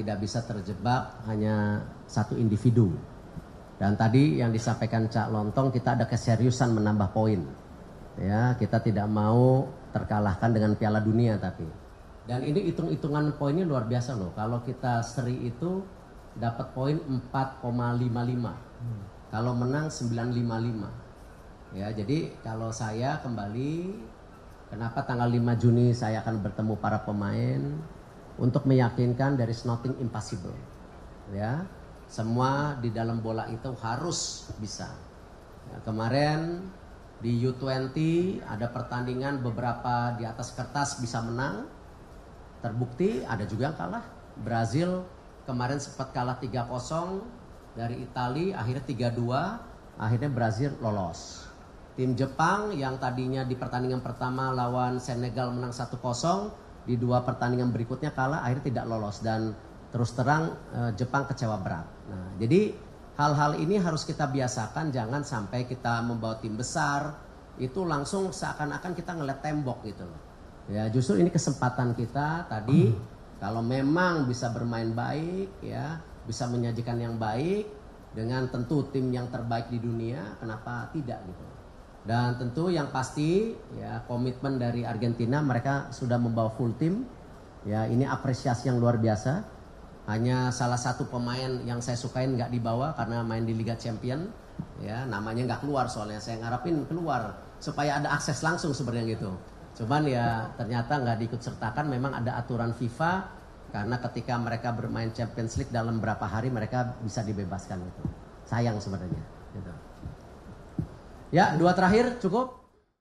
tidak bisa terjebak hanya satu individu. Dan tadi yang disampaikan Cak Lontong, kita ada keseriusan menambah poin. Ya, kita tidak mau terkalahkan dengan Piala Dunia tapi. Dan ini hitung-hitungan poinnya luar biasa loh. Kalau kita seri itu dapat poin 4,55. Kalau menang 9,55. Ya, jadi kalau saya kembali, kenapa tanggal 5 Juni saya akan bertemu para pemain untuk meyakinkan there is nothing impossible. Ya, semua di dalam bola itu harus bisa. Ya, kemarin di U20 ada pertandingan beberapa di atas kertas bisa menang. Terbukti ada juga yang kalah. Brazil kemarin sempat kalah 3-0 dari Italia, akhirnya 3-2, akhirnya Brazil lolos. Tim Jepang yang tadinya di pertandingan pertama lawan Senegal menang 1-0, di 2 pertandingan berikutnya kalah, akhirnya tidak lolos. Dan terus terang Jepang kecewa berat. Nah, jadi hal-hal ini harus kita biasakan, jangan sampai kita membawa tim besar, itu langsung seakan-akan kita ngeliat tembok gitu loh. Ya, justru ini kesempatan kita tadi, kalau memang bisa bermain baik, ya bisa menyajikan yang baik dengan tentu tim yang terbaik di dunia, kenapa tidak gitu. Dan tentu yang pasti ya komitmen dari Argentina, mereka sudah membawa full tim. Ya, ini apresiasi yang luar biasa. Hanya salah satu pemain yang saya sukain nggak dibawa karena main di Liga Champion. Ya, namanya nggak keluar soalnya, saya ngarepin keluar supaya ada akses langsung sebenarnya gitu. Cuman ya ternyata nggak diikut sertakan, memang ada aturan FIFA. Karena ketika mereka bermain Champions League dalam berapa hari mereka bisa dibebaskan gitu. Sayang sebenarnya. Gitu. Ya, 2 terakhir cukup.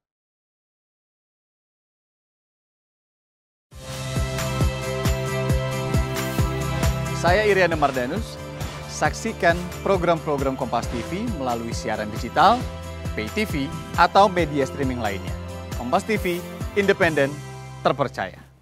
Saya Iriana Mardanus. Saksikan program-program Kompas TV melalui siaran digital, pay TV, atau media streaming lainnya. Kompas TV, independen, terpercaya.